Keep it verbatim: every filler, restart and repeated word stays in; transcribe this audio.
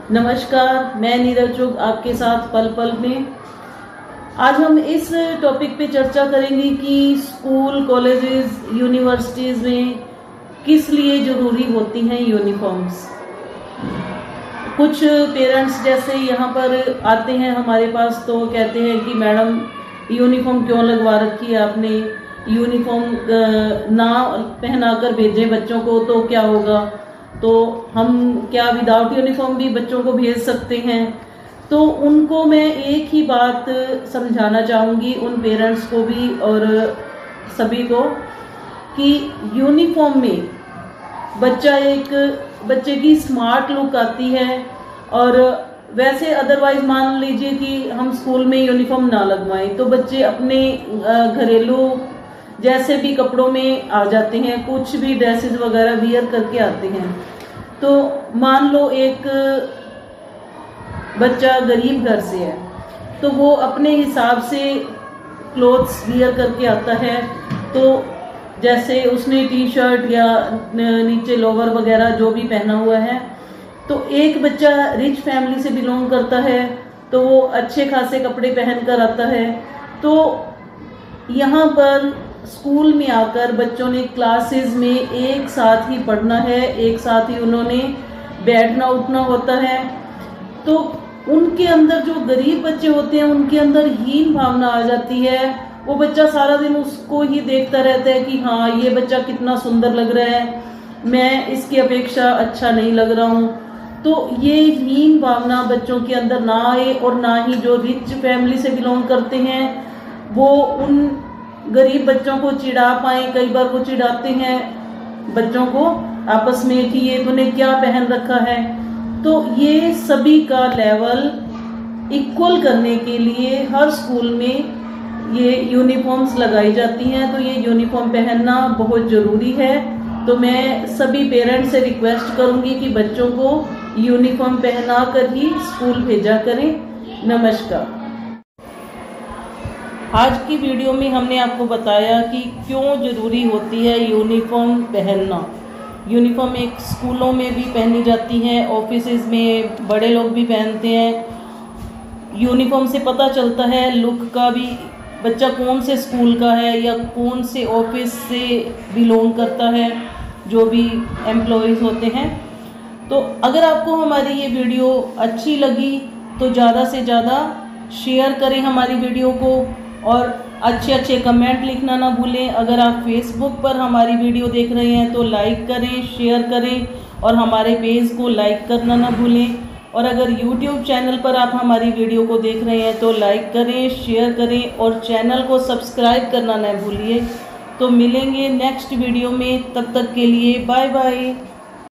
नमस्कार, मैं नीरज चुग आपके साथ पल पल में। आज हम इस टॉपिक पे चर्चा करेंगे कि स्कूल, कॉलेजेस, यूनिवर्सिटीज़ में किस लिए ज़रूरी होती हैं यूनिफॉर्म्स। कुछ पेरेंट्स जैसे यहाँ पर आते हैं हमारे पास तो कहते हैं कि मैडम यूनिफॉर्म क्यों लगवा रखी है आपने, यूनिफॉर्म ना पहना कर भेजें बच्चों को तो क्या होगा, तो हम क्या विदाउट यूनिफॉर्म भी बच्चों को भेज सकते हैं। तो उनको मैं एक ही बात समझाना चाहूँगी, उन पेरेंट्स को भी और सभी को, कि यूनिफॉर्म में बच्चा एक बच्चे की स्मार्ट लुक आती है। और वैसे अदरवाइज मान लीजिए कि हम स्कूल में यूनिफॉर्म ना लगवाएं तो बच्चे अपने घरेलू जैसे भी कपड़ों में आ जाते हैं, कुछ भी ड्रेसेस वगैरह वियर करके आते हैं। तो मान लो एक बच्चा गरीब घर से है तो वो अपने हिसाब से क्लोथ्स वियर करके आता है। तो जैसे उसने टी शर्ट या नीचे लोवर वगैरह जो भी पहना हुआ है, तो एक बच्चा रिच फैमिली से बिलोंग करता है तो वो अच्छे खासे कपड़े पहन कर आता है। तो यहाँ पर स्कूल में आकर बच्चों ने क्लासेस में एक साथ ही पढ़ना है, एक साथ ही उन्होंने बैठना उठना होता है। तो उनके अंदर जो गरीब बच्चे होते हैं उनके अंदर हीन भावना आ जाती है। वो बच्चा सारा दिन उसको ही देखता रहता है कि हाँ ये बच्चा कितना सुंदर लग रहा है, मैं इसकी अपेक्षा अच्छा नहीं लग रहा हूँ। तो ये हीन भावना बच्चों के अंदर ना आए, और ना ही जो रिच फैमिली से बिलोंग करते हैं वो उन गरीब बच्चों को चिढ़ा पाए। कई बार वो चिढ़ाते हैं बच्चों को आपस में कि ये तूने क्या पहन रखा है। तो ये सभी का लेवल इक्वल करने के लिए हर स्कूल में ये यूनिफॉर्म्स लगाई जाती हैं। तो ये यूनिफॉर्म पहनना बहुत ज़रूरी है। तो मैं सभी पेरेंट्स से रिक्वेस्ट करूंगी कि बच्चों को यूनिफॉर्म पहना कर ही स्कूल भेजा करें। नमस्कार। आज की वीडियो में हमने आपको बताया कि क्यों ज़रूरी होती है यूनिफॉर्म पहनना। यूनिफॉर्म एक स्कूलों में भी पहनी जाती है, ऑफिसेज में बड़े लोग भी पहनते हैं। यूनिफॉर्म से पता चलता है लुक का भी, बच्चा कौन से स्कूल का है या कौन से ऑफिस से बिलोंग करता है, जो भी एम्प्लॉयज़ होते हैं। तो अगर आपको हमारी ये वीडियो अच्छी लगी तो ज़्यादा से ज़्यादा शेयर करें हमारी वीडियो को, और अच्छे अच्छे कमेंट लिखना ना भूलें। अगर आप फेसबुक पर हमारी वीडियो देख रहे हैं तो लाइक करें, शेयर करें, और हमारे पेज को लाइक करना ना भूलें। और अगर यूट्यूब चैनल पर आप हमारी वीडियो को देख रहे हैं तो लाइक करें, शेयर करें, और चैनल को सब्सक्राइब करना ना भूलिए। तो मिलेंगे नेक्स्ट वीडियो में, तब तक के लिए बाय बाय।